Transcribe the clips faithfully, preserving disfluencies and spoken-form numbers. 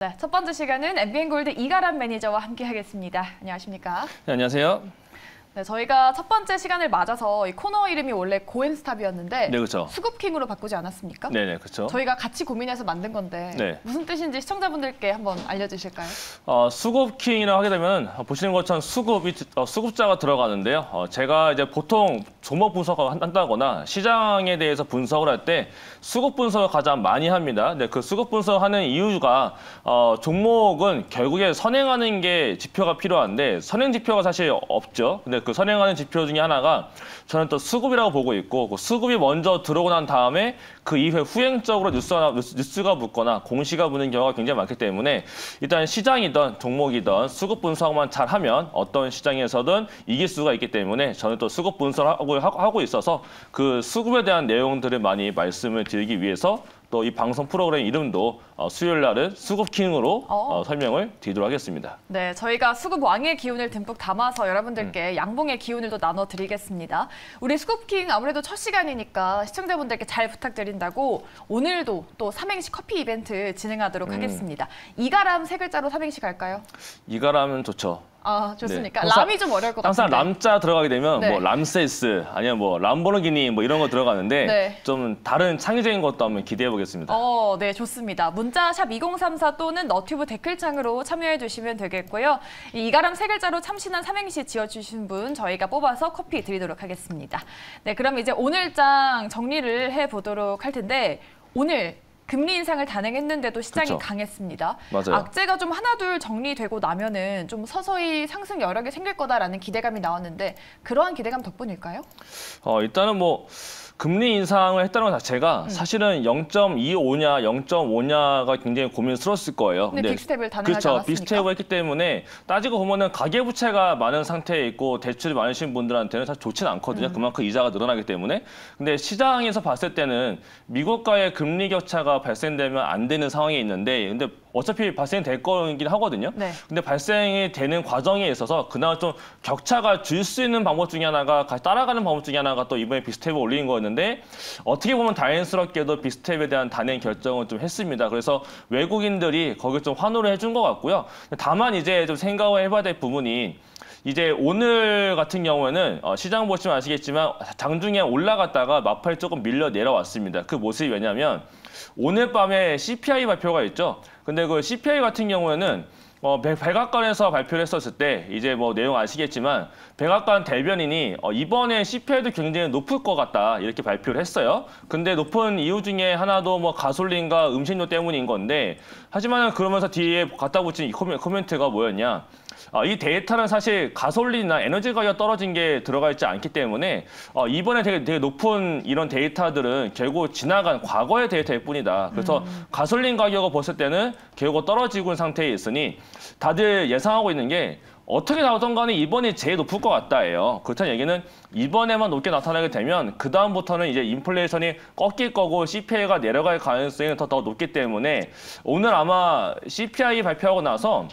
네, 첫 번째 시간은 엠비엔골드 이가람 매니저와 함께하겠습니다. 안녕하십니까? 네, 안녕하세요. 네, 저희가 첫 번째 시간을 맞아서 이 코너 이름이 원래 고앤스탑이었는데 네, 그렇죠. 수급킹으로 바꾸지 않았습니까? 네, 네, 그렇죠. 저희가 같이 고민해서 만든 건데 네. 무슨 뜻인지 시청자분들께 한번 알려주실까요? 어, 수급킹이라고 하게 되면 보시는 것처럼 수급이 어, 수급자가 들어가는데요. 어, 제가 이제 보통 종목 분석을 한다거나 시장에 대해서 분석을 할 때 수급 분석을 가장 많이 합니다. 근데 그 수급 분석하는 이유가 어, 종목은 결국에 선행하는 게 지표가 필요한데 선행 지표가 사실 없죠. 근데 그 선행하는 지표 중에 하나가 저는 또 수급이라고 보고 있고 그 수급이 먼저 들어오고 난 다음에 그 이후에 후행적으로 뉴스가, 뉴스가 붙거나 공시가 붙는 경우가 굉장히 많기 때문에 일단 시장이든 종목이든 수급 분석만 잘하면 어떤 시장에서든 이길 수가 있기 때문에 저는 또 수급 분석을 하고, 하고 있어서 그 수급에 대한 내용들을 많이 말씀을 드리기 위해서 또 이 방송 프로그램 이름도 어, 수요일 날은 수급킹으로 어. 어, 설명을 드리도록 하겠습니다. 네, 저희가 수급 왕의 기운을 듬뿍 담아서 여러분들께 음. 양봉의 기운을 또 나눠드리겠습니다. 우리 수급킹 아무래도 첫 시간이니까 시청자분들께 잘 부탁드린다고 오늘도 또 삼행시 커피 이벤트 진행하도록 음. 하겠습니다. 이가람 세 글자로 삼행시 갈까요? 이가람은 좋죠. 아, 좋습니까? 네. 항상, 람이 좀 어려울 것 항상 같은데. 항상 람자 들어가게 되면 네. 뭐 람세스 아니면 뭐 람보르기니 뭐 이런 거 들어가는데 네. 좀 다른 창의적인 것도 한번 기대해 보겠습니다. 어, 네, 좋습니다. 문자 샵 이공삼사 또는 너튜브 댓글창으로 참여해 주시면 되겠고요. 이 이가람 세 글자로 참신한 삼행시 지어주신 분 저희가 뽑아서 커피 드리도록 하겠습니다. 네, 그럼 이제 오늘장 정리를 해보도록 할 텐데 오늘 금리 인상을 단행했는데도 시장이 그쵸. 강했습니다. 맞아요. 악재가 좀 하나둘 정리되고 나면은 좀 서서히 상승 여력이 생길 거다라는 기대감이 나왔는데 그러한 기대감 덕분일까요? 어, 일단은 뭐 금리 인상을 했다는 것 자체가 음. 사실은 영 점 이오냐 영 점 오냐가 굉장히 고민스러웠을 거예요. 근데, 근데 빅스텝을 단행하지 그렇죠. 않았습니까? 빅스텝을 했기 때문에 따지고 보면은 가계부채가 많은 상태에 있고 대출이 많으신 분들한테는 사실 좋지는 않거든요. 음. 그만큼 이자가 늘어나기 때문에. 근데 시장에서 봤을 때는 미국과의 금리 격차가 발생되면 안 되는 상황이 있는데 근데 어차피 발생될 거긴 하거든요. 네. 근데 발생이 되는 과정에 있어서 그나마 좀 격차가 줄 수 있는 방법 중에 하나가 같이 따라가는 방법 중에 하나가 또 이번에 빅스텝을 올린 거였는데 어떻게 보면 다행스럽게도 빅스텝에 대한 단행 결정을 좀 했습니다. 그래서 외국인들이 거기에 좀 환호를 해준 것 같고요. 다만 이제 좀 생각을 해봐야 될 부분이 이제 오늘 같은 경우에는 시장 보시면 아시겠지만 장중에 올라갔다가 막판에 조금 밀려 내려왔습니다. 그 모습이 왜냐면 오늘 밤에 씨피아이 발표가 있죠. 근데 그 씨피아이 같은 경우에는 어, 백악관에서 발표를 했었을 때 이제 뭐 내용 아시겠지만 백악관 대변인이 어, 이번에 씨피아이도 굉장히 높을 것 같다 이렇게 발표를 했어요. 근데 높은 이유 중에 하나도 뭐 가솔린과 음식료 때문인 건데 하지만 그러면서 뒤에 갖다 붙인 이 코멘트가 뭐였냐? 어, 이 데이터는 사실 가솔린이나 에너지 가격 떨어진 게 들어가 있지 않기 때문에 어, 이번에 되게, 되게 높은 이런 데이터들은 결국 지나간 과거의 데이터일 뿐이다. 그래서 음. 가솔린 가격을 봤을 때는 결국 떨어지고 있는 상태에 있으니 다들 예상하고 있는 게 어떻게 나오던 간에 이번이 제일 높을 것 같다예요. 그렇다는 얘기는 이번에만 높게 나타나게 되면 그 다음부터는 이제 인플레이션이 꺾일 거고 씨피아이가 내려갈 가능성이 더, 더 높기 때문에 오늘 아마 씨피아이 발표하고 나서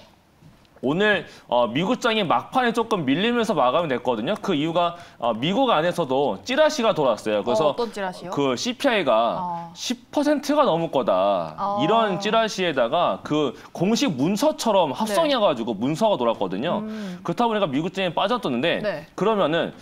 오늘 어, 미국장이 막판에 조금 밀리면서 마감이 됐거든요. 그 이유가 어, 미국 안에서도 찌라시가 돌았어요. 그래서 어, 어떤 찌라시요? 그 씨피아이가 어. 십 퍼센트가 넘을 거다. 어. 이런 찌라시에다가 그 공식 문서처럼 합성해가지고 네. 문서가 돌았거든요. 음. 그렇다 보니까 미국장이 빠졌었는데 네. 그러면은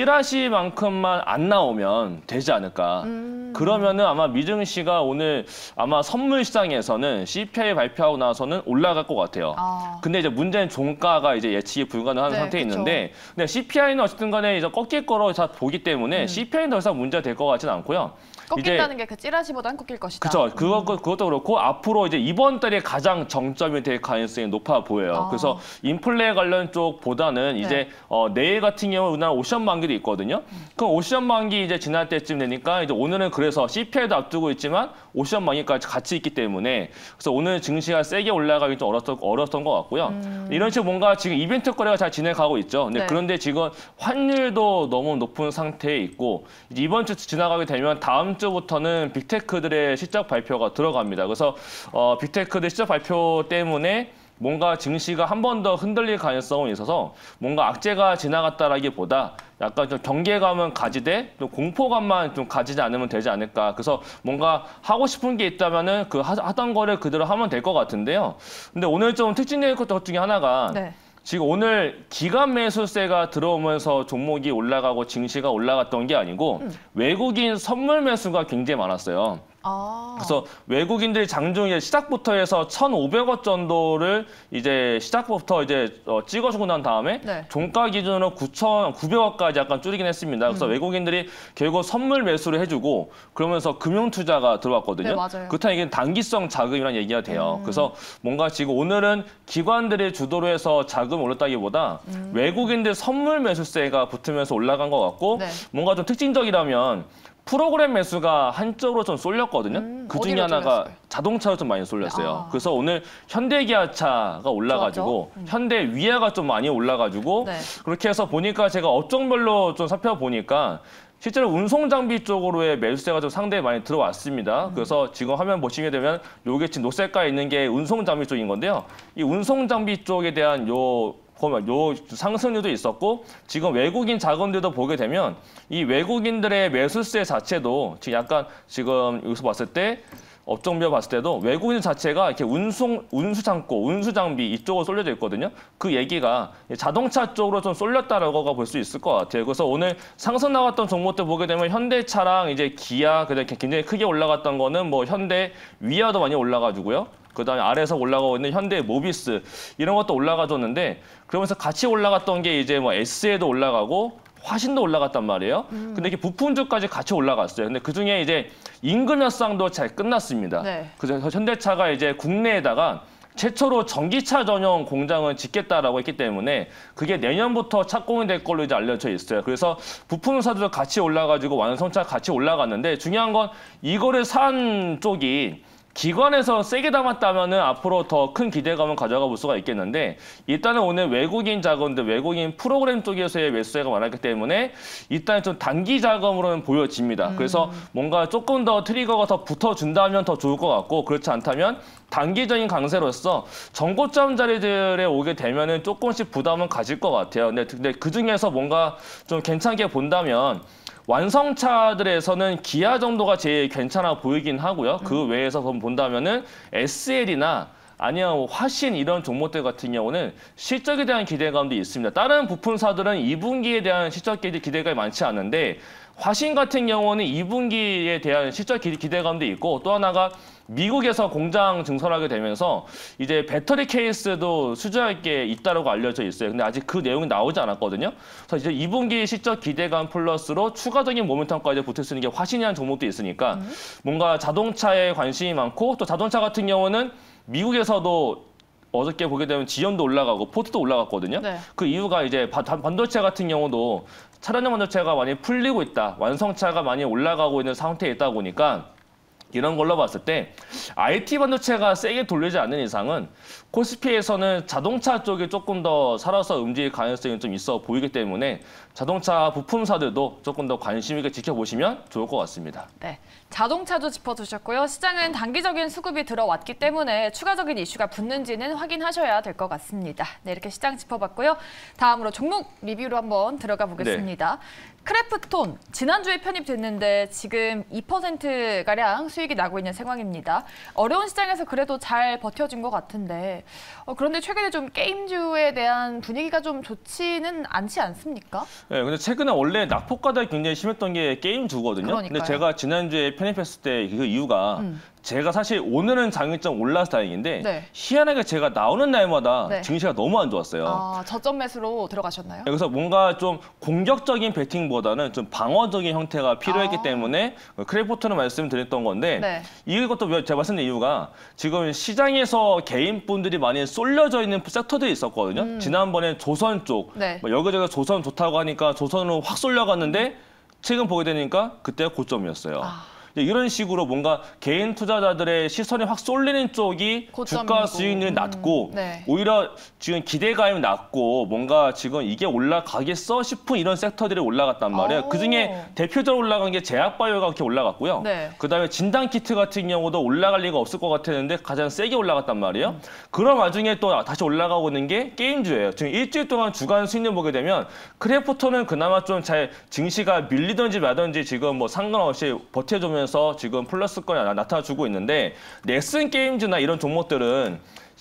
찌라시만큼만 안 나오면 되지 않을까. 음. 그러면은 아마 미증 씨가 오늘 아마 선물 시장에서는 씨피아이 발표하고 나서는 올라갈 것 같아요. 어. 근데 이제 문 문제는 종가가 이제 예측이 불가능한 네, 상태에 그쵸. 있는데, 근데 씨피아이는 어쨌든 간에 이제 꺾일 거로 다 보기 때문에 음. 씨피아이는 더 이상 문제가 될 것 같지는 않고요. 꺾인다는 게 그 찌라시보다는 꺾일 것이다. 그렇죠. 그것, 그것도 그렇고 앞으로 이제 이번 달에 가장 정점이 될 가능성이 높아 보여요. 아. 그래서 인플레 관련 쪽보다는 네. 이제 어, 내일 같은 경우 우리나라 오션 만기도 있거든요. 음. 그럼 오션 만기 이제 지날 때쯤 되니까 이제 오늘은 그래서 씨피아이도 앞두고 있지만 오션 만기까지 같이 있기 때문에 그래서 오늘 증시가 세게 올라가기 좀 어렸던, 어렸던 것 같고요. 음. 이런 식으로 뭔가 지금 이벤트 거래가 잘 진행하고 있죠. 근데 네. 그런데 지금 환율도 너무 높은 상태에 있고 이제 이번 주 지나가게 되면 다음 주부터는 빅테크들의 실적 발표가 들어갑니다. 그래서 어, 빅테크들 실적 발표 때문에 뭔가 증시가 한 번 더 흔들릴 가능성은 있어서 뭔가 악재가 지나갔다라기보다 약간 좀 경계감은 가지되 좀 공포감만 좀 가지지 않으면 되지 않을까. 그래서 뭔가 하고 싶은 게 있다면은 그 하, 하던 거를 그대로 하면 될 것 같은데요. 근데 오늘 좀 특징적인 것 중에 하나가 네. 지금 오늘 기관 매수세가 들어오면서 종목이 올라가고 증시가 올라갔던 게 아니고 음. 외국인 선물 매수가 굉장히 많았어요. 아. 그래서 외국인들이 장중 이제 시작부터 해서 천오백 원 정도를 이제 시작부터 이제 어, 찍어주고 난 다음에 네. 종가 기준으로 구천구백 원까지 약간 줄이긴 했습니다. 그래서 음. 외국인들이 결국 선물 매수를 해주고 그러면서 금융 투자가 들어왔거든요. 네, 맞아요. 그렇다면 이게 단기성 자금이라는 얘기가 돼요. 음. 그래서 뭔가 지금 오늘은 기관들이 주도로 해서 자금을 올렸다기보다 음. 외국인들 선물 매수세가 붙으면서 올라간 것 같고 네. 뭔가 좀 특징적이라면 프로그램 매수가 한쪽으로 좀 쏠렸거든요. 음, 그 중에 어디로 하나가 쏠렸어요? 자동차로 좀 많이 쏠렸어요. 아. 그래서 오늘 현대기아차가 올라가지고 음. 현대위아가 좀 많이 올라가지고 네. 그렇게 해서 보니까 제가 업종별로 좀 살펴보니까 실제로 운송장비 쪽으로의 매수세가 좀 상당히 많이 들어왔습니다. 음. 그래서 지금 화면 보시게 되면 요게 지금 녹색깔 있는 게 운송장비 쪽인 건데요. 이 운송장비 쪽에 대한 요 보면 요 상승률도 있었고 지금 외국인 자금들도 보게 되면 이 외국인들의 매수세 자체도 지금 약간 지금 여기서 봤을 때 업종별 봤을 때도 외국인 자체가 이렇게 운송, 운수창고, 운수장비 이쪽으로 쏠려져 있거든요. 그 얘기가 자동차 쪽으로 좀 쏠렸다라고 볼 수 있을 것 같아요. 그래서 오늘 상승 나갔던 종목들 보게 되면 현대차랑 이제 기아, 그다음에 굉장히 크게 올라갔던 거는 뭐 현대 위아도 많이 올라가지고요. 그다음에 아래에서 올라가고 있는 현대 모비스 이런 것도 올라가줬는데 그러면서 같이 올라갔던 게 이제 뭐 S에도 올라가고 화신도 올라갔단 말이에요. 음. 근데 이게 부품주까지 같이 올라갔어요. 근데 그 중에 이제 임금 협상도 잘 끝났습니다. 네. 그래서 현대차가 이제 국내에다가 최초로 전기차 전용 공장을 짓겠다라고 했기 때문에 그게 내년부터 착공이 될 걸로 이제 알려져 있어요. 그래서 부품사들도 같이 올라가지고 완성차 같이 올라갔는데 중요한 건 이거를 산 쪽이 기관에서 세게 담았다면은 앞으로 더 큰 기대감을 가져가 볼 수가 있겠는데 일단은 오늘 외국인 자금들, 외국인 프로그램 쪽에서의 매수세가 많았기 때문에 일단 좀 단기 자금으로는 보여집니다. 음. 그래서 뭔가 조금 더 트리거가 더 붙어준다면 더 좋을 것 같고 그렇지 않다면 단기적인 강세로서 정고점 자리들에 오게 되면은 조금씩 부담은 가질 것 같아요. 근데, 근데 그 중에서 뭔가 좀 괜찮게 본다면 완성차들에서는 기아 정도가 제일 괜찮아 보이긴 하고요. 그 외에서 본다면은 에스엘이나 아니면 화신 이런 종목들 같은 경우는 실적에 대한 기대감도 있습니다. 다른 부품사들은 이 분기에 대한 실적 기대감이 많지 않은데 화신 같은 경우는 이 분기에 대한 실적 기대감도 있고 또 하나가 미국에서 공장 증설하게 되면서 이제 배터리 케이스도 수주할 게 있다고 알려져 있어요. 근데 아직 그 내용이 나오지 않았거든요. 그래서 이제 이 분기 실적 기대감 플러스로 추가적인 모멘텀까지 붙을 수 있는 게 화신이라는 종목도 있으니까 음. 뭔가 자동차에 관심이 많고 또 자동차 같은 경우는 미국에서도 어저께 보게 되면 지연도 올라가고 포트도 올라갔거든요. 네. 그 이유가 이제 반도체 같은 경우도 차량용 반도체가 많이 풀리고 있다. 완성차가 많이 올라가고 있는 상태에 있다 보니까 이런 걸로 봤을 때 아이티 반도체가 세게 돌리지 않는 이상은 코스피에서는 자동차 쪽이 조금 더 살아서 움직일 가능성이 좀 있어 보이기 때문에 자동차 부품사들도 조금 더 관심 있게 지켜보시면 좋을 것 같습니다. 네, 자동차도 짚어주셨고요. 시장은 단기적인 수급이 들어왔기 때문에 추가적인 이슈가 붙는지는 확인하셔야 될 것 같습니다. 네, 이렇게 시장 짚어봤고요. 다음으로 종목 리뷰로 한번 들어가 보겠습니다. 네. 크래프톤, 지난주에 편입됐는데 지금 이 퍼센트가량 수익이 나고 있는 상황입니다. 어려운 시장에서 그래도 잘 버텨준 것 같은데 어, 그런데 최근에 좀 게임주에 대한 분위기가 좀 좋지는 않지 않습니까? 네, 근데 최근에 원래 낙폭과다 굉장히 심했던 게 게임주거든요. 그러니까요. 근데 제가 지난주에 편입했을 때 그 이유가 음. 제가 사실 오늘은 장일점 올라서 다행인데 네. 희한하게 제가 나오는 날마다 네. 증시가 너무 안 좋았어요. 아, 저점 매수로 들어가셨나요? 그래서 뭔가 좀 공격적인 배팅보다는 좀 방어적인 형태가 필요했기 아. 때문에 크래프톤을 말씀드렸던 건데 네. 이것도 제가 말씀드린 이유가 지금 시장에서 개인분들이 많이 쏠려져 있는 섹터들이 있었거든요. 음. 지난번에 조선 쪽, 네. 뭐 여기저기 조선 좋다고 하니까 조선으로 확 쏠려갔는데 최근 보게 되니까 그때가 고점이었어요. 아. 이런 식으로 뭔가 개인 투자자들의 시선이 확 쏠리는 쪽이 고점이고. 주가 수익률이 낮고 음, 네. 오히려 지금 기대감이 낮고 뭔가 지금 이게 올라가겠어 싶은 이런 섹터들이 올라갔단 말이에요. 오. 그중에 대표적으로 올라간 게 제약바이오가 그렇게 올라갔고요. 네. 그다음에 진단키트 같은 경우도 올라갈 리가 없을 것 같았는데 가장 세게 올라갔단 말이에요. 음. 그런 와중에 또 다시 올라가고 있는 게 게임주예요. 지금 일주일 동안 주간 수익률 보게 되면 크래프톤은 그나마 좀 잘 증시가 밀리든지 마든지 지금 뭐 상관없이 버텨주면서 지금 플러스권이 나타나주고 있는데 넥슨 게임즈나 이런 종목들은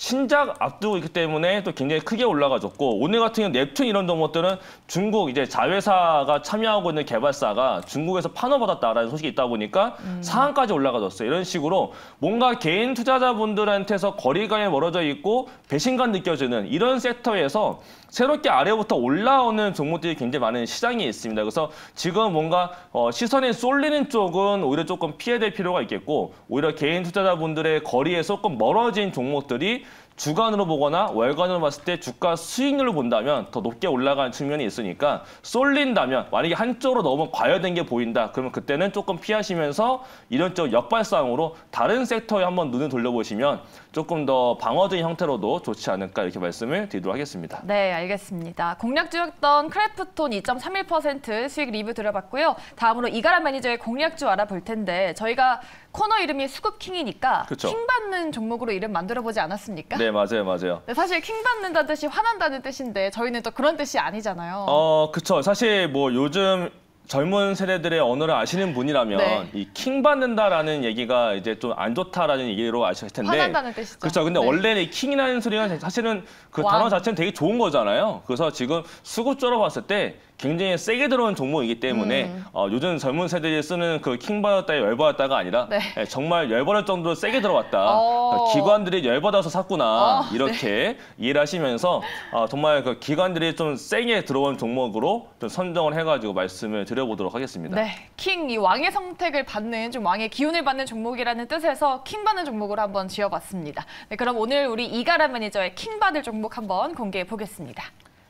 신작 앞두고 있기 때문에 또 굉장히 크게 올라가졌고 오늘 같은 경우 넵튠 이런 종목들은 중국 이제 자회사가 참여하고 있는 개발사가 중국에서 판호받았다라는 소식이 있다 보니까 음. 상한까지 올라가졌어요. 이런 식으로 뭔가 개인 투자자분들한테서 거리감이 멀어져 있고 배신감 느껴지는 이런 섹터에서 새롭게 아래부터 올라오는 종목들이 굉장히 많은 시장이 있습니다. 그래서 지금 뭔가 어, 시선이 쏠리는 쪽은 오히려 조금 피해야 될 필요가 있겠고 오히려 개인 투자자분들의 거리에 조금 멀어진 종목들이 주간으로 보거나 월간으로 봤을 때 주가 수익률을 본다면 더 높게 올라가는 측면이 있으니까 쏠린다면 만약에 한쪽으로 너무 과열된 게 보인다. 그러면 그때는 조금 피하시면서 이런 쪽 역발상으로 다른 섹터에 한번 눈을 돌려보시면 조금 더 방어적인 형태로도 좋지 않을까 이렇게 말씀을 드리도록 하겠습니다. 네, 알겠습니다. 공략주였던 크래프톤 이 점 삼일 퍼센트 수익 리뷰 들어봤고요. 다음으로 이가람 매니저의 공략주 알아볼 텐데 저희가 코너 이름이 수급킹이니까 그쵸. 킹 받는 종목으로 이름 만들어보지 않았습니까? 네, 맞아요, 맞아요. 네, 사실 킹 받는다는 뜻이 화난다는 뜻인데 저희는 또 그런 뜻이 아니잖아요. 어, 그쵸. 사실 뭐 요즘 젊은 세대들의 언어를 아시는 분이라면 네. 이 킹 받는다라는 얘기가 이제 좀 안 좋다라는 얘기로 아실 텐데. 화난다는 뜻이죠. 그렇죠. 근데 네. 원래는 이 킹이라는 소리가 사실은 그 왕. 단어 자체는 되게 좋은 거잖아요. 그래서 지금 수급적으로 봤을 때 굉장히 세게 들어온 종목이기 때문에 음. 어, 요즘 젊은 세대들이 쓰는 그 킹 받았다, 열받았다가 아니라 네. 예, 정말 열받을 정도로 세게 들어왔다. 어. 기관들이 열받아서 샀구나. 어, 이렇게 이해를 하시면서 어, 정말 그 기관들이 좀 세게 들어온 종목으로 좀 선정을 해가지고 말씀을 드려보도록 하겠습니다. 네, 킹, 이 왕의 선택을 받는, 좀 왕의 기운을 받는 종목이라는 뜻에서 킹 받는 종목으로 한번 지어봤습니다. 네, 그럼 오늘 우리 이가람 매니저의 킹 받을 종목 한번 공개해 보겠습니다.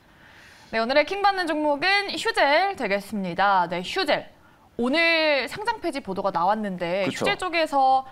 네, 오늘의 킹 받는 종목은 휴젤 되겠습니다. 네, 휴젤. 오늘 상장 폐지 보도가 나왔는데 그쵸. 휴젤 쪽에서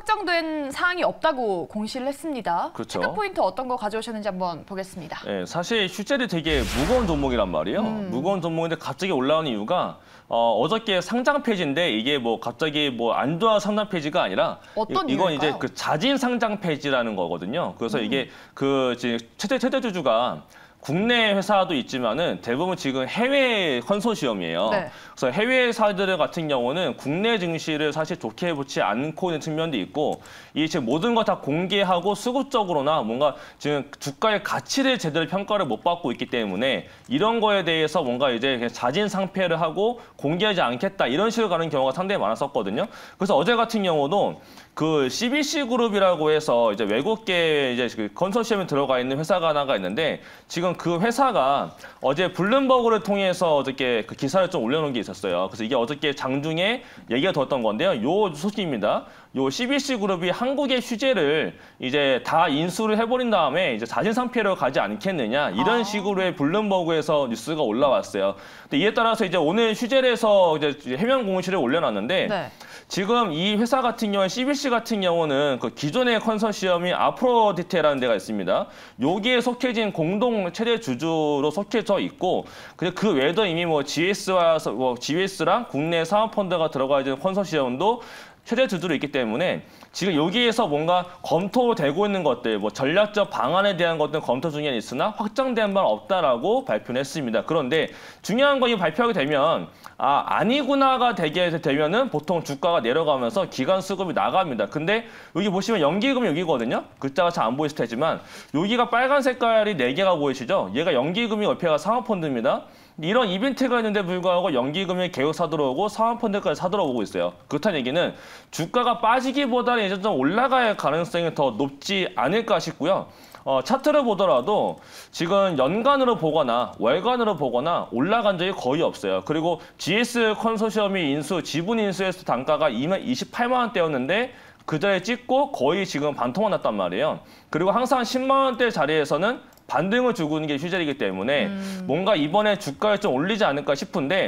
확정된 사항이 없다고 공시를 했습니다. 그쵸. 체크 포인트 어떤 거 가져오셨는지 한번 보겠습니다. 네, 사실 휴젤이 되게 무거운 종목이란 말이에요. 음. 무거운 종목인데 갑자기 올라오는 이유가 어, 어저께 상장 폐지인데 이게 뭐 갑자기 뭐 안 좋아 상장 폐지가 아니라 어떤 이, 이건 이유일까요? 이제 그 자진 상장 폐지라는 거거든요. 그래서 음. 이게 그 이제 최대 최대 주주가 국내 회사도 있지만은 대부분 지금 해외 컨소시엄이에요. 네. 그래서 해외 회사들 같은 경우는 국내 증시를 사실 좋게 보지 않고 있는 측면도 있고 이 지금 모든 거 다 공개하고 수급적으로나 뭔가 지금 주가의 가치를 제대로 평가를 못 받고 있기 때문에 이런 거에 대해서 뭔가 이제 그냥 자진 상폐를 하고 공개하지 않겠다 이런 식으로 가는 경우가 상당히 많았었거든요. 그래서 어제 같은 경우도 그 씨비씨 그룹이라고 해서 이제 외국계 이제 그 컨소시엄에 들어가 있는 회사가 하나가 있는데 지금 그 회사가 어제 블룸버그를 통해서 어저께 그 기사를 좀 올려놓은 게 있었어요. 그래서 이게 어저께 장중에 얘기가 됐던 건데요. 요 소식입니다. 요 씨비씨 그룹이 한국의 휴재를 이제 다 인수를 해버린 다음에 이제 자진 상폐로 가지 않겠느냐 이런 아. 식으로의 블룸버그에서 뉴스가 올라왔어요. 근데 이에 따라서 이제 오늘 휴젤에서 이제 해명 공시를 올려놨는데. 네. 지금 이 회사 같은 경우는 씨비씨 같은 경우는 그 기존의 컨소시엄이 아프로디테라는 데가 있습니다. 여기에 속해진 공동 최대 주주로 속해져 있고 그 외에도 이미 뭐 지에스와 뭐 지에스랑 국내 사모펀드가 들어가 있는 컨소시엄도 최대 주주로 있기 때문에 지금 여기에서 뭔가 검토되고 있는 것들, 뭐 전략적 방안에 대한 것들은 검토 중에 있으나 확정된 바는 없다라고 발표를 했습니다. 그런데 중요한 건 이 발표하게 되면 아 아니구나가 되게 되면은 보통 주가가 내려가면서 기관 수급이 나갑니다. 근데 여기 보시면 연기금이 여기거든요. 글자가 잘 안 보이실 테지만 여기가 빨간 색깔이 네 개가 보이시죠? 얘가 연기금이 옆에가 상업펀드입니다. 이런 이벤트가 있는데 불구하고 연기금이 계속 사들어오고 사모펀드까지 사들어오고 있어요. 그렇다는 얘기는 주가가 빠지기보다는 이제 좀 올라갈 가능성이 더 높지 않을까 싶고요. 어, 차트를 보더라도 지금 연간으로 보거나 월간으로 보거나 올라간 적이 거의 없어요. 그리고 지에스 컨소시엄이 인수, 지분 인수했을 때 단가가 이십팔만 원대였는데 그 자리에 찍고 거의 지금 반토막 났단 말이에요. 그리고 항상 십만 원대 자리에서는 반등을 주고 있는 게 휴젤이기 때문에 음. 뭔가 이번에 주가를 좀 올리지 않을까 싶은데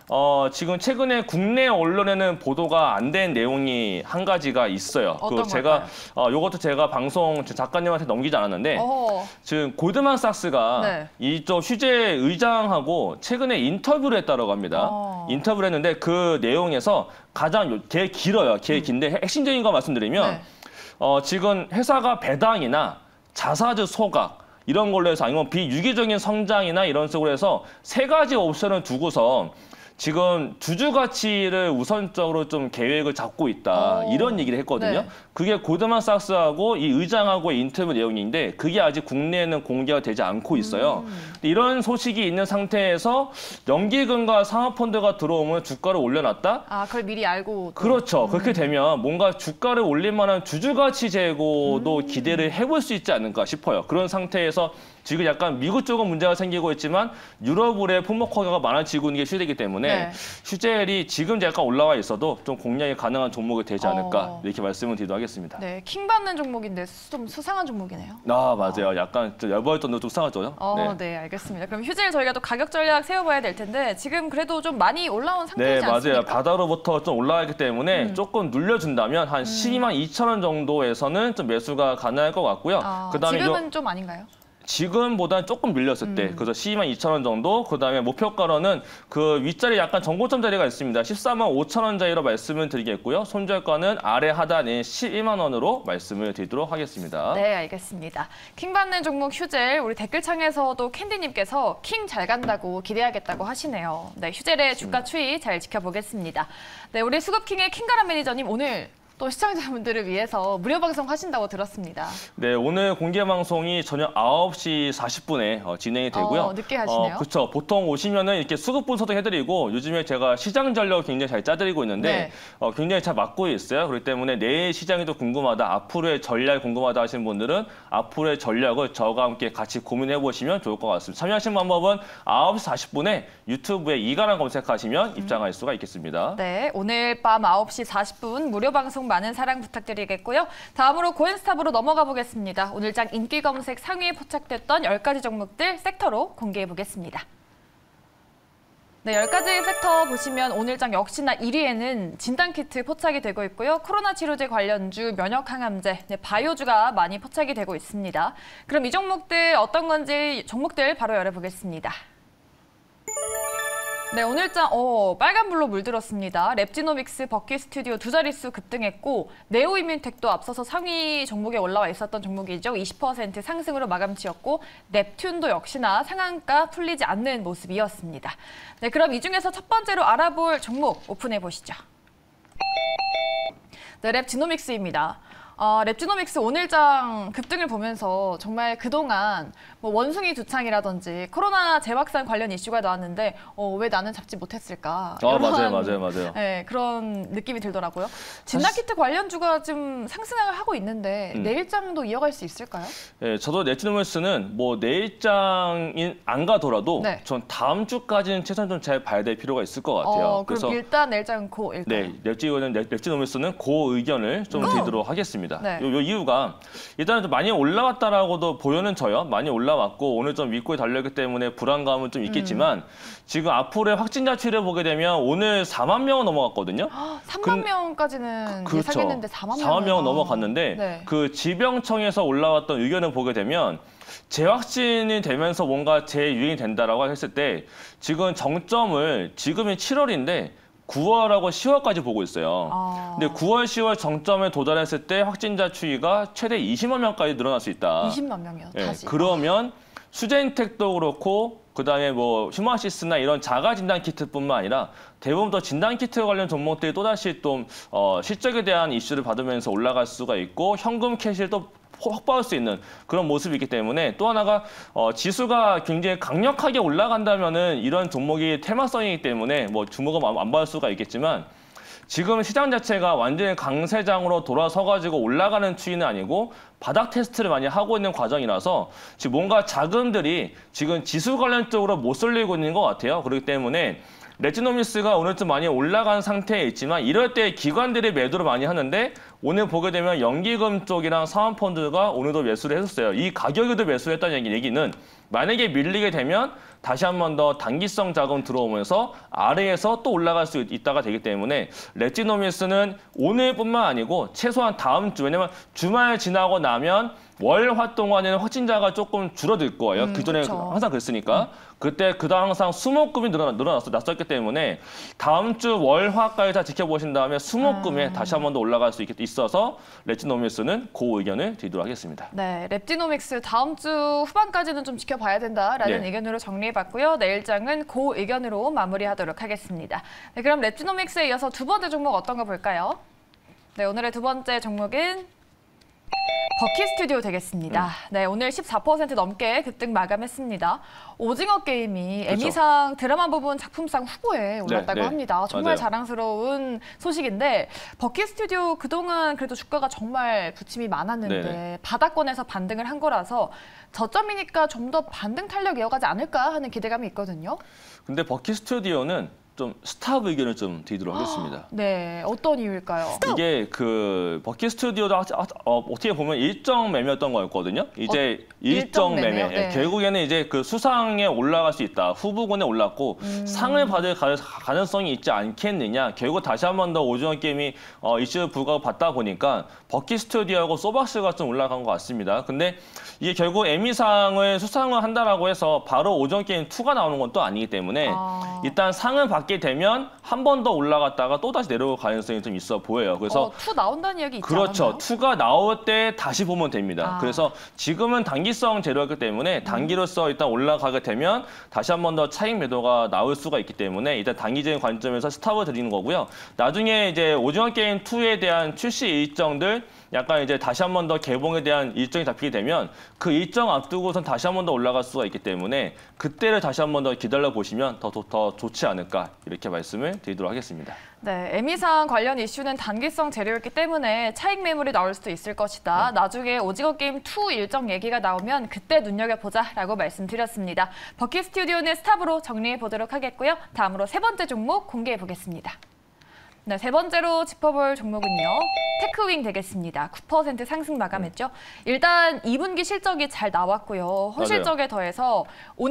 어, 지금 최근에 국내 언론에는 보도가 안 된 내용이 한 가지가 있어요. 어떤 그 제가 어, 요것도 제가 방송 작가님한테 넘기지 않았는데 어. 지금 골드만삭스가 네. 이쪽 휴재 의장하고 최근에 인터뷰를 했다고 합니다. 어. 인터뷰를 했는데 그 내용에서 가장 요- 개 길어요. 개 긴데 핵심적인 거 말씀드리면 네. 어, 지금 회사가 배당이나 자사주 소각 이런 걸로 해서 아니면 비유기적인 성장이나 이런 식으로 해서 세 가지 옵션을 두고서 지금 주주 가치를 우선적으로 좀 계획을 잡고 있다. 오. 이런 얘기를 했거든요. 네. 그게 고드만삭스하고 이 의장하고의 인터뷰 내용인데 그게 아직 국내에는 공개가 되지 않고 있어요. 음. 이런 소식이 있는 상태에서 연기금과 상업펀드가 들어오면 주가를 올려놨다? 아, 그걸 미리 알고. 또. 그렇죠. 그렇게 되면 뭔가 주가를 올릴 만한 주주가치 제고도 기대를 해볼 수 있지 않을까 싶어요. 그런 상태에서 지금 약간 미국 쪽은 문제가 생기고 있지만 유럽의 품목 허가가 많아지고 있는 게 휴재이기 때문에 네. 휴재율이 지금 약간 올라와 있어도 좀 공략이 가능한 종목이 되지 않을까 어. 이렇게 말씀을 드리도록 하겠습니다. 네, 킹 받는 종목인데 수- 좀 수상한 종목이네요. 아 맞아요. 약간 좀 열벌 정도 좀 상하죠. 어, 네. 알겠습니다. 그럼 휴재를 저희가 또 가격 전략 세워봐야 될 텐데 지금 그래도 좀 많이 올라온 네, 상태이지 맞아요. 않습니까? 바다로부터 좀 올라가기 때문에 음. 조금 눌려준다면 한 십이만 이천 원 정도에서는 좀 매수가 가능할 것 같고요. 아, 그다음에 지금은 요- 좀 아닌가요? 지금보다는 조금 밀렸을 때, 음. 그래서 십이만 이천 원 정도, 그다음에 목표가로는 그 윗자리 약간 정고점 자리가 있습니다. 십사만 오천 원 자리로 말씀을 드리겠고요. 손절가는 아래 하단인 십이만 원으로 말씀을 드리도록 하겠습니다. 네, 알겠습니다. 킹 받는 종목 휴젤, 우리 댓글창에서도 캔디님께서 킹 잘 간다고 기대하겠다고 하시네요. 네, 휴젤의 주가 추이 잘 지켜보겠습니다. 네, 우리 수급킹의 킹가람 매니저님 오늘 또 시청자분들을 위해서 무료 방송 하신다고 들었습니다. 네, 오늘 공개 방송이 저녁 아홉 시 사십 분에 어, 진행이 되고요. 어, 늦게 하시네요. 그렇죠. 보통 오시면은 이렇게 수급 분석도 해드리고 요즘에 제가 시장 전략 굉장히 잘 짜드리고 있는데 네. 어, 굉장히 잘 맞고 있어요. 그렇기 때문에 내일 시장이 더 궁금하다, 앞으로의 전략이 궁금하다 하시는 분들은 앞으로의 전략을 저와 함께 같이 고민해 보시면 좋을 것 같습니다. 참여하신 방법은 아홉 시 사십 분에 유튜브에 이가람 검색하시면 입장할 수가 있겠습니다. 네, 오늘 밤 아홉 시 사십 분 무료 방송 많은 사랑 부탁드리겠고요. 다음으로 고엔스탑으로 넘어가 보겠습니다. 오늘장 인기 검색 상위에 포착됐던 열 가지 종목들 섹터로 공개해 보겠습니다. 네, 열 가지 섹터 보시면 오늘장 역시나 일 위에는 진단키트 포착이 되고 있고요. 코로나 치료제 관련주, 면역항암제, 네, 바이오주가 많이 포착이 되고 있습니다. 그럼 이 종목들 어떤 건지 종목들 바로 열어보겠습니다. 네, 오늘장 어, 빨간불로 물들었습니다. 랩지노믹스, 버킷스튜디오 두 자릿수 급등했고 네오이뮨텍도 앞서서 상위 종목에 올라와 있었던 종목이죠. 이십 퍼센트 상승으로 마감치였고 넵튠도 역시나 상한가 풀리지 않는 모습이었습니다. 네, 그럼 이 중에서 첫 번째로 알아볼 종목 오픈해 보시죠. 네, 랩지노믹스입니다. 어, 랩지노믹스 오늘장 급등을 보면서 정말 그동안 뭐 원숭이 두창이라든지 코로나 재확산 관련 이슈가 나왔는데 어, 왜 나는 잡지 못했을까? 아, 맞아요, 맞아요, 맞아요. 네, 그런 느낌이 들더라고요. 진단키트 관련주가 좀 상승을 하고 있는데 음. 내일장도 이어갈 수 있을까요? 네, 저도 넷지노멀스는 뭐 내일장인 안 가더라도 네. 전 다음 주까지는 최소한 좀 잘 봐야 될 필요가 있을 것 같아요. 어, 그럼 일단 내일장 고일까요? 네, 넷지노는 넷지노멀스는 고 의견을 좀 음. 드리도록 하겠습니다. 네. 요, 요 이유가 일단은 좀 많이 올라왔다라고도 보여는 져요. 많이 올라왔고 오늘 좀 윗골 달렸기 때문에 불안감은 좀 있겠지만 음. 지금 앞으로의 확진자 추이를 보게 되면 오늘 사만 명은 넘어갔거든요. 삼만 근- 명까지는 그렇죠. 예상했는데 사만 명. 사만 명은 넘어갔는데 네. 그 질병청에서 올라왔던 의견을 보게 되면 재확진이 되면서 뭔가 재유행이 된다라고 했을 때 지금 정점을 지금이 칠월인데 구월하고 시월까지 보고 있어요. 아. 근데 구월, 시월 정점에 도달했을 때 확진자 추이가 최대 이십만 명까지 늘어날 수 있다. 이십만 명이요. 예, 다시. 그러면 수제인텍도 그렇고 그다음에 뭐 휴마시스나 이런 자가 진단 키트뿐만 아니라 대부분 더 진단 키트 관련 종목들이 또다시 또 어, 실적에 대한 이슈를 받으면서 올라갈 수가 있고 현금 캐시를 또 확보할 수 있는 그런 모습이 있기 때문에 또 하나가 어, 지수가 굉장히 강력하게 올라간다면은 이런 종목이 테마성이기 때문에 뭐 주목을 안- 안 받을 수가 있겠지만 지금 시장 자체가 완전히 강세장으로 돌아서가지고 올라가는 추이는 아니고 바닥 테스트를 많이 하고 있는 과정이라서 지금 뭔가 자금들이 지금 지수 관련 쪽으로 못 쏠리고 있는 것 같아요. 그렇기 때문에 레지노미스가 오늘 좀 많이 올라간 상태에 있지만 이럴 때 기관들이 매도를 많이 하는데 오늘 보게 되면 연기금 쪽이랑 사은펀드가 오늘도 매수를 했었어요. 이 가격에도 매수를 했다는 얘기, 얘기는 만약에 밀리게 되면 다시 한 번 더 단기성 자금 들어오면서 아래에서 또 올라갈 수 있다가 되기 때문에 레지노믹스는 오늘뿐만 아니고 최소한 다음 주, 왜냐면 주말 지나고 나면 월, 화 동안에는 확진자가 조금 줄어들 거예요. 음, 그전에 그쵸. 항상 그랬으니까. 음. 그때 그다 항상 수목금이 늘어나, 늘어났어, 났었기 때문에 다음 주 월, 화까지 다 지켜보신 다음에 수목금에 음. 다시 한 번 더 올라갈 수 있, 있어서 레지노믹스는 그 의견을 드리도록 하겠습니다. 네, 랩디노믹스 다음 주 후반까지는 좀 지켜봐야 된다라는 네. 의견으로 정리해봤고요. 내일장은 그 의견으로 마무리하도록 하겠습니다. 네, 그럼 랩디노믹스에 이어서 두 번째 종목 어떤 거 볼까요? 네, 오늘의 두 번째 종목은 버키 스튜디오 되겠습니다. 음. 네, 오늘 십사 퍼센트 넘게 급등 마감했습니다. 오징어 게임이 그쵸. 에미상 드라마 부분 작품상 후보에 올랐다고 네, 네. 합니다. 정말 맞아요. 자랑스러운 소식인데 버키 스튜디오 그동안 그래도 주가가 정말 부침이 많았는데 네네. 바닥권에서 반등을 한 거라서 저점이니까 좀 더 반등 탄력 이어가지 않을까 하는 기대감이 있거든요. 근데 버키 스튜디오는 좀 스탑 의견을 좀 드리도록 하겠습니다. 네, 어떤 이유일까요? 이게 그 버키 스튜디오도 하- 하- 어, 어떻게 보면 일정 매매였던 거였거든요. 이제 일정 일정 매매. 매매요? 예, 네. 결국에는 이제 그 수상에 올라갈 수 있다. 후보군에 올랐고 음. 상을 받을 가- 가능성이 있지 않겠느냐. 결국 다시 한 번 더 오징어 게임이 어, 이슈 불가고 받다 보니까 버키 스튜디오하고 소박스가 좀 올라간 것 같습니다. 근데 이게 결국 에미상을 수상을 한다라고 해서 바로 오징어 게임 이가 나오는 건 또 아니기 때문에 아. 일단 상을 받게 되면 한 번 더 올라갔다가 또 다시 내려올 가능성이 좀 있어 보여요. 그래서 어, 투 나온다는 이야기 있지 그렇죠. 않았나요? 투가 나올 때 다시 보면 됩니다. 아. 그래서 지금은 단기성 재료였기 때문에 단기로서 일단 올라가게 되면 다시 한 번 더 차익 매도가 나올 수가 있기 때문에 일단 단기적인 관점에서 스탑을 드리는 거고요. 나중에 이제 오징어 게임 이에 대한 출시 일정들 약간 이제 다시 한 번 더 개봉에 대한 일정이 잡히게 되면 그 일정 앞두고선 다시 한 번 더 올라갈 수가 있기 때문에 그때를 다시 한 번 더 기다려 보시면 더, 더, 더 좋지 않을까 이렇게 말씀을 드리도록 하겠습니다. 네, 에미상 관련 이슈는 단기성 재료였기 때문에 차익 매물이 나올 수도 있을 것이다. 나중에 오징어 게임 투 일정 얘기가 나오면 그때 눈여겨보자라고 말씀드렸습니다. 버키 스튜디오는 스탑으로 정리해 보도록 하겠고요. 다음으로 세 번째 종목 공개해 보겠습니다. 네, 세 번째로 짚어볼 종목은요. 테크윙 되겠습니다. 구 퍼센트 상승 마감했죠. 일단 이 분기 실적이 잘 나왔고요. 호실적에 더해서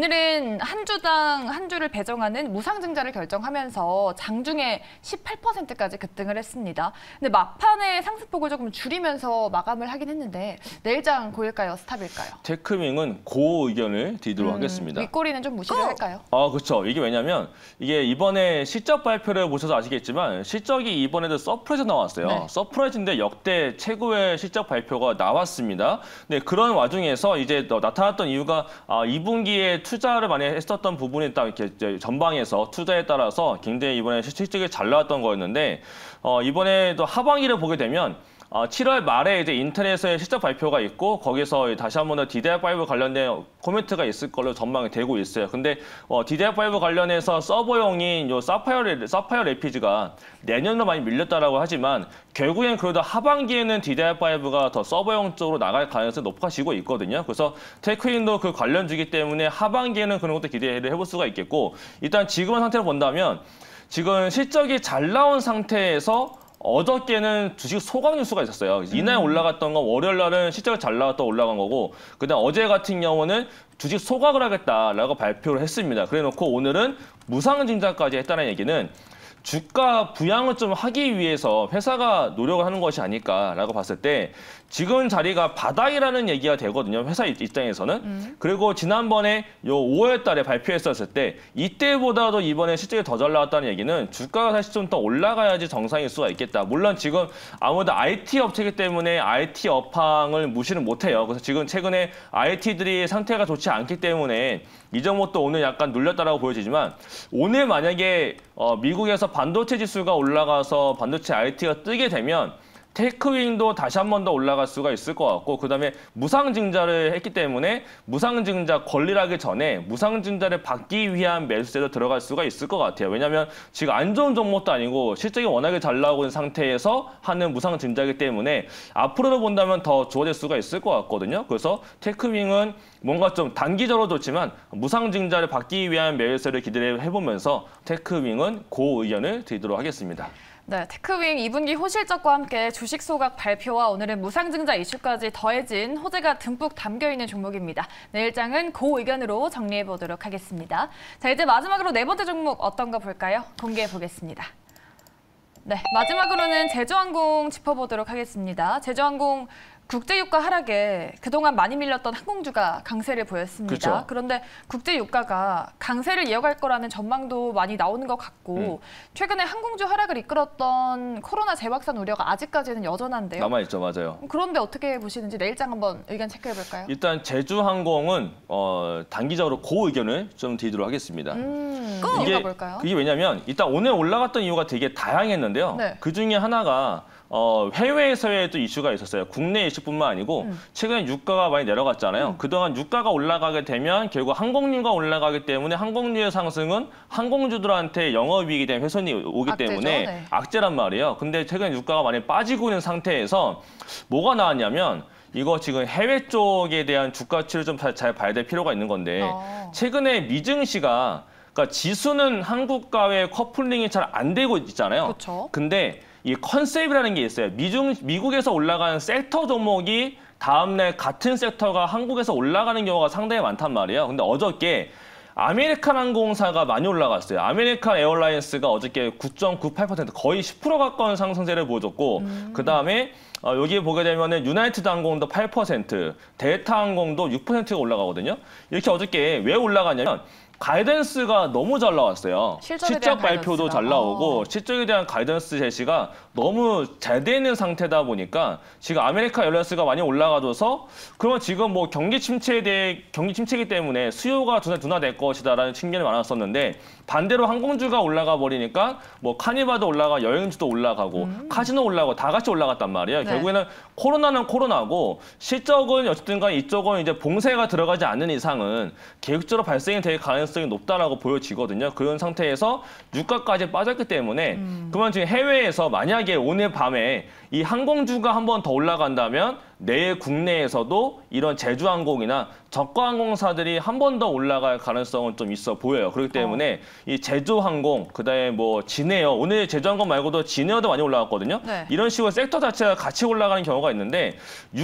오늘은 한 주당 한 주를 배정하는 무상증자를 결정하면서 장중에 십팔 퍼센트까지 급등을 했습니다. 근데 막판에 상승폭을 조금 줄이면서 마감을 하긴 했는데 내일장 고일까요? 스탑일까요? 테크윙은 고 의견을 드리도록 하겠습니다. 윗꼬리는 좀 무시를 할까요? 아, 그렇죠. 이게 왜냐면 이게 이번에 실적 발표를 보셔서 아시겠지만 실적이 이번에도 서프라이즈 나왔어요. 네. 서프라이즈인데 역대 최고의 실적 발표가 나왔습니다. 네, 그런 와중에서 이제 나타났던 이유가 아, 이 분기에 투자를 많이 했었던 부분이 딱 이렇게 이제 전방에서 투자에 따라서 굉장히 이번에 실적이 잘 나왔던 거였는데 어, 이번에도 하반기를 보게 되면 어, 칠월 말에 이제 인터넷의 실적 발표가 있고 거기서 다시 한 번 더 디디알 오 관련된 코멘트가 있을 걸로 전망이 되고 있어요. 근데 어, 디디알 오 관련해서 서버용인 요 사파이어, 사파이어 레피즈가 내년으로 많이 밀렸다라고 하지만 결국엔 그래도 하반기에는 디디알 오가 더 서버용 쪽으로 나갈 가능성이 높아지고 있거든요. 그래서 테크윈도 그 관련주기 때문에 하반기에는 그런 것도 기대를 해볼 수가 있겠고 일단 지금 상태로 본다면 지금 실적이 잘 나온 상태에서 어저께는 주식 소강 뉴스가 있었어요. 이날 올라갔던 건 월요일 날은 실적이 잘 나왔다 올라간 거고 그다음 어제 같은 경우는 주식 소각을 하겠다라고 발표를 했습니다. 그래놓고 오늘은 무상증자까지 했다는 얘기는 주가 부양을 좀 하기 위해서 회사가 노력을 하는 것이 아닐까라고 봤을 때 지금 자리가 바닥이라는 얘기가 되거든요. 회사 입장에서는. 음. 그리고 지난번에 요 오월 달에 발표했었을 때 이때보다도 이번에 실적이 더 잘 나왔다는 얘기는 주가가 사실 좀 더 올라가야지 정상일 수가 있겠다. 물론 지금 아무래도 아이티 업체이기 때문에 아이티 업황을 무시는 못해요. 그래서 지금 최근에 아이티들이 상태가 좋지 않기 때문에 이 종목도 오늘 약간 눌렸다라고 보여지지만 오늘 만약에 어, 미국에서 반도체 지수가 올라가서 반도체 아이티가 뜨게 되면 테크윙도 다시 한 번 더 올라갈 수가 있을 것 같고 그다음에 무상증자를 했기 때문에 무상증자 권리하기 전에 무상증자를 받기 위한 매수세로 들어갈 수가 있을 것 같아요. 왜냐하면 지금 안 좋은 종목도 아니고 실적이 워낙에 잘 나오고 있는 상태에서 하는 무상증자이기 때문에 앞으로도 본다면 더 좋아질 수가 있을 것 같거든요. 그래서 테크윙은 뭔가 좀 단기적으로 좋지만 무상증자를 받기 위한 매수세를 기대를 해보면서 테크윙은 고 의견을 드리도록 하겠습니다. 네, 테크윙 이 분기 호실적과 함께 주식 소각 발표와 오늘은 무상증자 이슈까지 더해진 호재가 듬뿍 담겨있는 종목입니다. 내일장은 그 의견으로 정리해보도록 하겠습니다. 자, 이제 마지막으로 네 번째 종목 어떤 거 볼까요? 공개해보겠습니다. 네, 마지막으로는 제주항공 짚어보도록 하겠습니다. 제주항공 국제유가 하락에 그동안 많이 밀렸던 항공주가 강세를 보였습니다. 그쵸. 그런데 국제유가가 강세를 이어갈 거라는 전망도 많이 나오는 것 같고 음. 최근에 항공주 하락을 이끌었던 코로나 재확산 우려가 아직까지는 여전한데요. 남아있죠, 맞아요. 그런데 어떻게 보시는지 내일장 한번 의견 체크해볼까요? 일단 제주항공은 어, 단기적으로 그 의견을 좀 드리도록 하겠습니다. 음, 이게, 이유가 뭘까요? 그게 왜냐면 일단 오늘 올라갔던 이유가 되게 다양했는데요. 네. 그 중에 하나가 어, 해외에서의 또 이슈가 있었어요. 국내 이슈뿐만 아니고 음. 최근에 유가가 많이 내려갔잖아요. 음. 그동안 유가가 올라가게 되면 결국 항공료가 올라가기 때문에 항공료의 상승은 항공주들한테 영업이익에 대한 훼손이 오기 악재죠, 때문에 네. 악재란 말이에요. 근데 최근에 유가가 많이 빠지고 있는 상태에서 뭐가 나왔냐면 이거 지금 해외 쪽에 대한 주가 추이를 좀 잘 봐야 될 필요가 있는 건데 어. 최근에 미증시가 그러니까 지수는 한국과의 커플링이 잘 안 되고 있잖아요. 그렇죠. 근데 이 컨셉이라는 게 있어요. 미중, 미국에서 올라가는 섹터 종목이 다음날 같은 섹터가 한국에서 올라가는 경우가 상당히 많단 말이에요. 근데 어저께 아메리칸 항공사가 많이 올라갔어요. 아메리칸 에어라인스가 어저께 구 점 구팔 퍼센트 거의 십 퍼센트 가까운 상승세를 보여줬고 음. 그다음에 어, 여기 보게 되면은 유나이티드 항공도 팔 퍼센트, 델타 항공도 육 퍼센트가 올라가거든요. 이렇게 어저께 왜 올라가냐면 가이던스가 너무 잘 나왔어요. 실적 발표도 잘 나오고 어. 실적에 대한 가이던스 제시가 너무 잘 돼 있는 상태다 보니까 지금 아메리카 에어라인스가 많이 올라가줘서 그러면 지금 뭐 경기 침체에 대해 경기 침체이기 때문에 수요가 둔화, 둔화될 것이다라는 측면이 많았었는데 반대로 항공주가 올라가 버리니까 뭐 카니발도 올라가 여행주도 올라가고 음. 카지노 올라가고 다 같이 올라갔단 말이에요. 네. 결국에는 코로나는 코로나고 실적은 어쨌든 간에 이쪽은 이제 봉쇄가 들어가지 않는 이상은 계획적으로 발생이 될 가능성이 높다라고 보여지거든요. 그런 상태에서 유가까지 빠졌기 때문에 음. 그러면 지금 해외에서 만약에 오늘 밤에 이 항공주가 한 번 더 올라간다면 내일 국내에서도 이런 제주항공이나 저가항공사들이 한 번 더 올라갈 가능성은 좀 있어 보여요. 그렇기 때문에 어. 이 제주항공, 그다음에 뭐 진에어, 오늘 제주항공 말고도 진에어도 많이 올라갔거든요. 네. 이런 식으로 섹터 자체가 같이 올라가는 경우가 있는데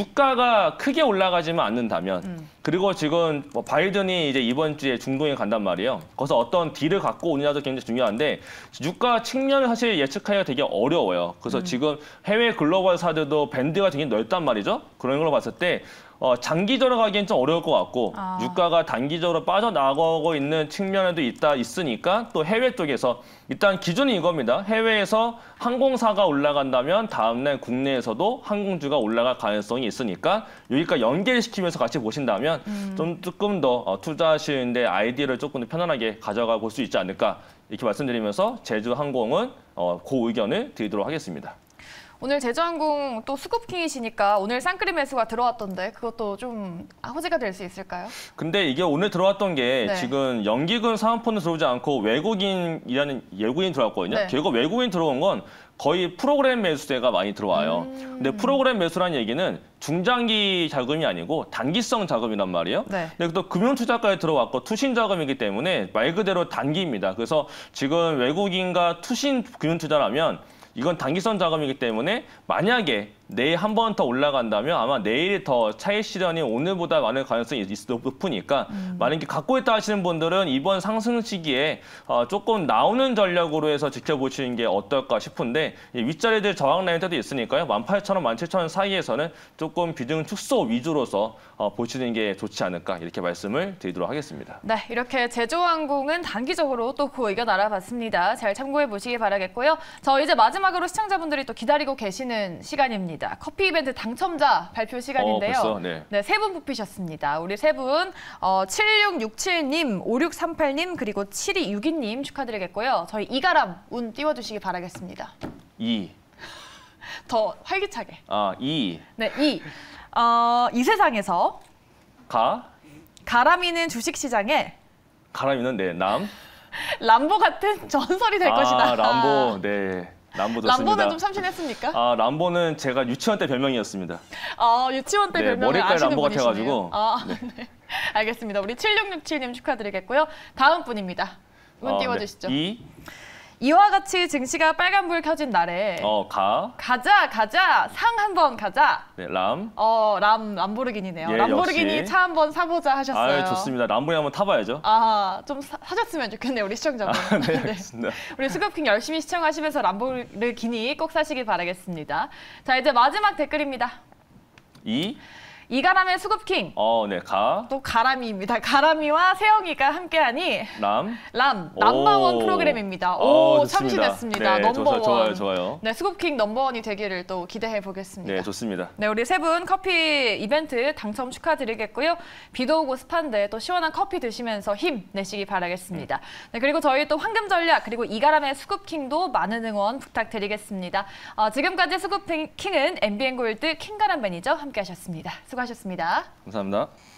유가가 크게 올라가지만 않는다면 음. 그리고 지금 뭐 바이든이 이제 이번 주에 중동에 간단 말이에요. 거기서 어떤 딜을 갖고 오느냐도 굉장히 중요한데 유가 측면을 사실 예측하기가 되게 어려워요. 그래서 음. 지금 해외 글로벌사들도 밴드가 되게 넓단 말이죠. 그런 걸 봤을 때 어, 장기적으로 가기엔 좀 어려울 것 같고 아. 유가가 단기적으로 빠져나가고 있는 측면에도 있다 있으니까 또 해외 쪽에서 일단 기준이 이겁니다. 해외에서 항공사가 올라간다면 다음날 국내에서도 항공주가 올라갈 가능성이 있으니까 여기까지 연결시키면서 같이 보신다면 음. 좀 조금 더 어, 투자하시는데 아이디어를 조금 더 편안하게 가져가 볼 수 있지 않을까 이렇게 말씀드리면서 제주항공은 어, 그 의견을 드리도록 하겠습니다. 오늘 제주항공 또 수급킹이시니까 오늘 쌍크림 매수가 들어왔던데 그것도 좀 호재가 될 수 있을까요? 근데 이게 오늘 들어왔던 게 네. 지금 연기금 사은품은 들어오지 않고 외국인이라는 외국인이 들어왔거든요. 네. 결국 외국인 들어온 건 거의 프로그램 매수세가 많이 들어와요. 음... 근데 프로그램 매수라는 얘기는 중장기 자금이 아니고 단기성 자금이란 말이에요. 네. 근데 또 금융투자까지 들어왔고 투신 자금이기 때문에 말 그대로 단기입니다. 그래서 지금 외국인과 투신 금융투자라면 이건 단기성 자금이기 때문에 만약에 내일 한 번 더 올라간다면 아마 내일이 더 차익 실현이 오늘보다 많을 가능성이 높으니까 음. 만약에 갖고 있다 하시는 분들은 이번 상승 시기에 어, 조금 나오는 전략으로 해서 지켜보시는 게 어떨까 싶은데 윗자리들 저항 라인 때도 있으니까요. 만 팔천 원, 만 칠천 원 사이에서는 조금 비중 축소 위주로서 어, 보시는 게 좋지 않을까 이렇게 말씀을 드리도록 하겠습니다. 네, 이렇게 제주항공은 단기적으로 또 그 의견 알아봤습니다. 잘 참고해 보시기 바라겠고요. 저 이제 마지막으로 시청자분들이 또 기다리고 계시는 시간입니다. 커피 이벤트 당첨자 발표 시간인데요. 어, 벌써? 네. 네, 세 분 뽑히셨습니다. 우리 세 분 어, 칠육육칠 님, 오육삼팔 님, 그리고 칠이육이 님 축하드리겠고요. 저희 이가람 운 띄워주시기 바라겠습니다. 이. 더 활기차게. 아, 이. 네, 이. 어, 이 세상에서 가. 가람이는 주식시장에 가람이는 네, 남. 람보 같은 전설이 될 아, 것이다. 람보, 네. 람보 좋습니다. 람보는 좀 참신했습니까? 아, 람보는 제가 유치원 때 별명이었습니다. 아, 유치원 때 네, 별명을 머리깔 아시는 람보 분이시네요. 같아가지고. 아, 네. 네. 알겠습니다. 우리 칠육육칠 님 축하드리겠고요. 다음 분입니다. 운 어, 띄워주시죠. 네. 이. 이와 같이 증시가 빨간불 켜진 날에 어, 가. 가자 가자 상 한번 가자. 네, 람. 어, 람 람보르기니네요. 예, 람보르기니 역시. 차 한번 사보자 하셨어요. 아, 좋습니다. 람보르기니 한번 타봐야죠. 아, 좀 사, 사셨으면 좋겠네요, 우리 시청자분. 아, 네, 알겠습니다. 우리 수급킹 열심히 시청하시면서 람보르기니 꼭 사시길 바라겠습니다. 자, 이제 마지막 댓글입니다. 이. 이가람의 수급킹. 어, 네, 가. 또 가람이입니다. 가람이와 세영이가 함께하니 람. 람 넘버원 오. 프로그램입니다. 오, 오, 좋습니다. 참신했습니다. 네, 넘버원. 좋아요, 좋아요. 네, 수급킹 넘버원이 되기를 또 기대해 보겠습니다. 네, 좋습니다. 네, 우리 세 분 커피 이벤트 당첨 축하드리겠고요. 비도 오고 습한데 또 시원한 커피 드시면서 힘 내시기 바라겠습니다. 네, 그리고 저희 또 황금 전략 그리고 이가람의 수급킹도 많은 응원 부탁드리겠습니다. 어, 지금까지 수급킹은 엠비엔 골드 킹가람 매니저 함께하셨습니다. 수고하셨습니다. 감사합니다.